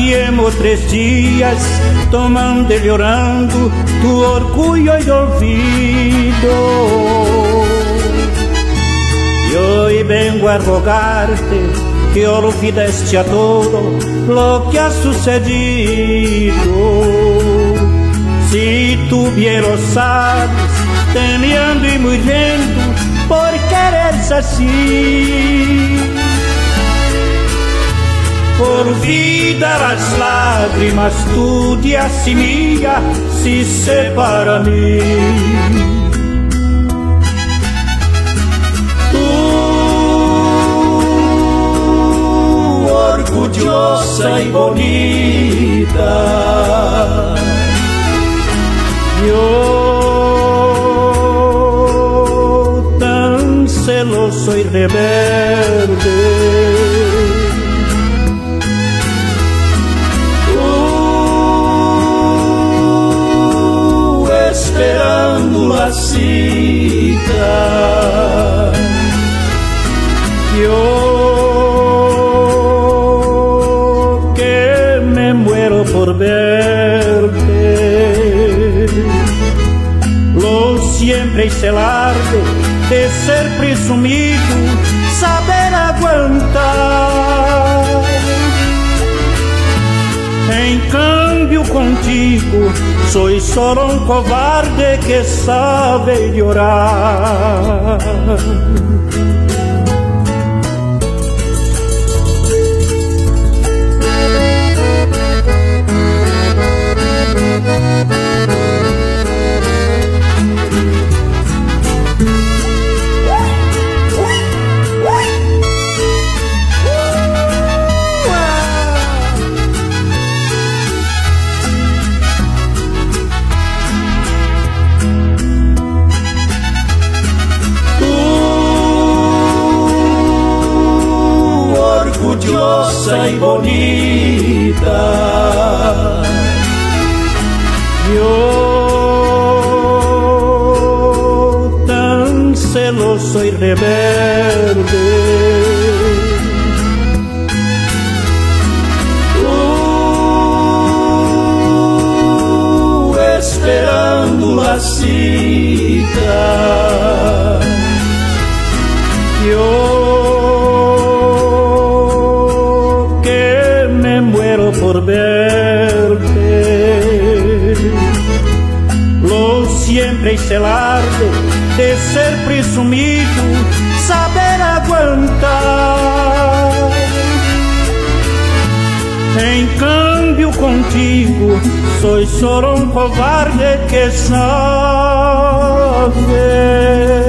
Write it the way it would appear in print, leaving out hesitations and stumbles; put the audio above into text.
Viemos 3 dias tomando e llorando tu orgullo y olvido. Y hoy vengo a rogarte que olvides a todo lo que ha sucedido. Si tú bien lo sabes, teniendo y muriendo por quererse así. Por vida las lágrimas tuyas y mías si separa mí. Orgullosa y bonita, yo tan celoso y rebelde. Tú esperando la cita, yo por verte. Lo siempre hice alarde de ser presumido, saber aguantar. En cambio contigo soy solo un cobarde que sabe llorar. Orgullosa y bonita, yo tan celoso y rebelde. Tú esperando la cita, yo por verte. Lo siempre hice alarde de ser presumido, saber aguantar. En cambio contigo soy solo un cobarde que sabe